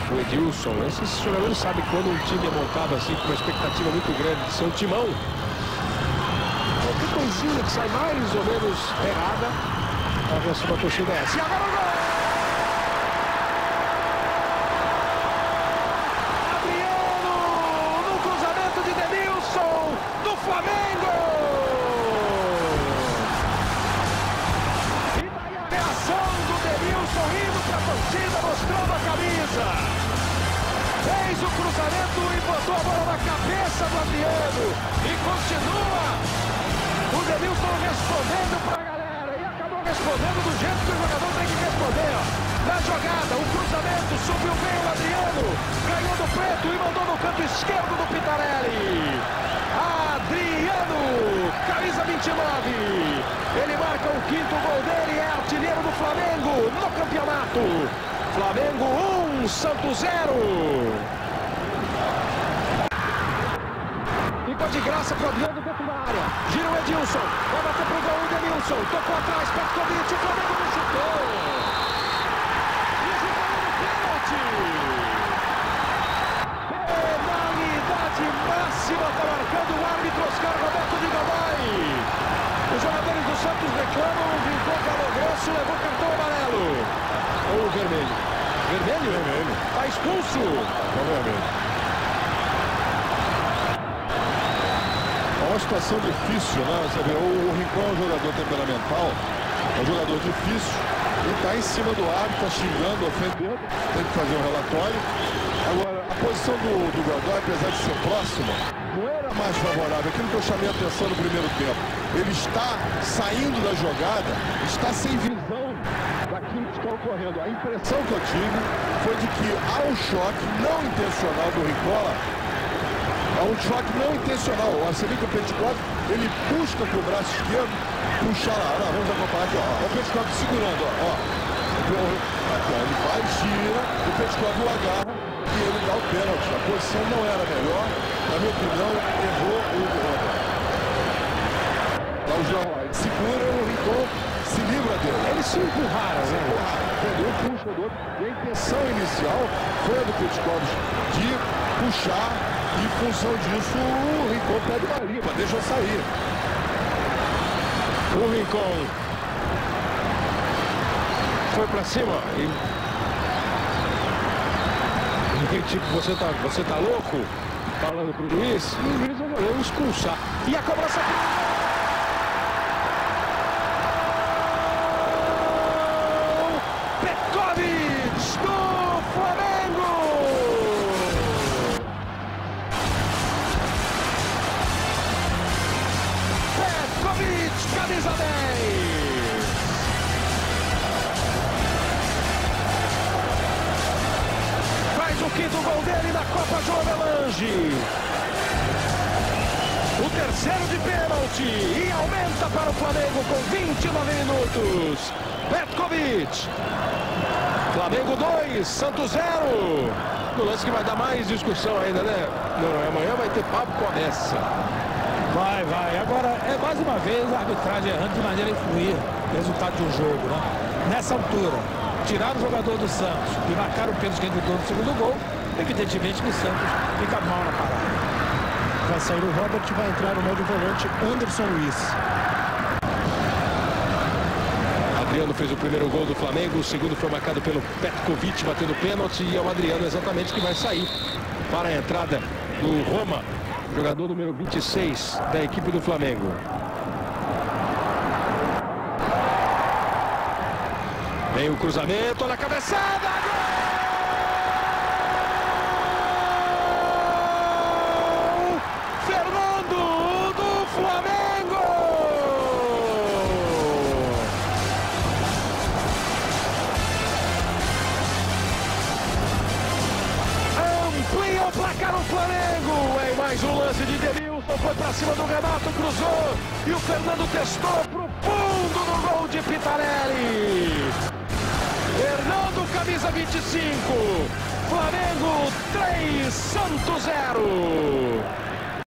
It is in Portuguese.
o Edilson. Esses jogadores sabem que quando um time é montado assim, com uma expectativa muito grande de ser um timão, qualquer coisinha que sai mais ou menos errada, a reação da torcida é essa. E agora o gol! Adriano, no cruzamento de Denilson, do Flamengo! E daí a reação do Denilson indo para a torcida, mostrando a camisa. Fez o cruzamento e botou a bola na cabeça do Adriano. E continua o Denilson respondendo para a galera. E acabou respondendo do jeito que o jogador tem que responder. Na jogada, o cruzamento, subiu bem o Adriano. Ganhou do Preto e mandou no canto esquerdo do Pitarelli. Adriano, camisa 29. Ele marca o quinto gol dele e é artilheiro do Flamengo no campeonato. Flamengo 1, Santos 0. Ficou de graça para o Adriano dentro da área. Gira o Edilson. Vai bater para o gol o Denilson. Tocou atrás, Petkovic. O Flamengo não chutou. E jogou no pênalti. Penalidade máxima. Está marcando o árbitro Oscar Roberto de Godoy. Os jogadores do Santos reclamam. Rincon calou grosso. Levou cartão amarelo. Ou vermelho. Vermelho? Vermelho. Está expulso. É vermelho. É uma situação difícil, né? Você vê, o Rincon é um jogador temperamental, é um jogador difícil. Ele está em cima do árbitro, está xingando, ofendendo. Tem que fazer um relatório. Agora, a posição do Godoy, apesar de ser próxima, não era mais favorável. Aquilo que eu chamei a atenção no primeiro tempo. Ele está saindo da jogada, está sem visão daquilo que está ocorrendo. A impressão que eu tive foi de que há um choque não intencional do Ricola. É um choque não intencional. Você vê que o Petkovic, ele busca com o braço esquerdo puxar lá. Não, vamos acompanhar aqui, ó. O Petkovic segurando, ó. Aqui, ó. Ele vai, gira, o Petkovic o agarra e ele dá o pênalti. A posição não era melhor. Na minha opinião, errou o Ronda. Dá o João lá. Ele segura o Rincon, se livra dele. Eles se empurraram, né? Entendeu? Puxa do outro. E a intenção inicial foi a do Petkovic de puxar. E em função disso, o Rincon pede uma limpa, deixa eu sair. O Rincon foi pra cima e tipo, você tá louco? Falando pro juiz, e o juiz resolveu expulsar. E a cobrança... Petkovic do Flamengo! Camisa 10. Faz o quinto gol dele na Copa João Avelange. O terceiro de pênalti e aumenta para o Flamengo com 29 minutos. Petkovic. Flamengo 2, Santos 0. No lance que vai dar mais discussão ainda, né? Não, amanhã vai ter papo começa. Vai. Agora, é mais uma vez a arbitragem errando de maneira a influir no resultado de um jogo, né? Nessa altura, tirar o jogador do Santos e marcar o pênalti que entrou no segundo gol, evidentemente que o Santos fica mal na parada. Vai sair o Robert e vai entrar o médio volante Anderson Luiz. Adriano fez o primeiro gol do Flamengo, o segundo foi marcado pelo Petkovic batendo pênalti e é o Adriano exatamente que vai sair para a entrada do Roma. Jogador número 26 da equipe do Flamengo. Vem o cruzamento, olha a cabeçada! Gol! Fernando do Flamengo! Amplia o placar o Flamengo! Em mais um lance de Denilson, foi pra cima do Renato, cruzou e o Fernando testou pro fundo no gol de Pitarelli. Fernando, camisa 25. Flamengo 3, Santos 0.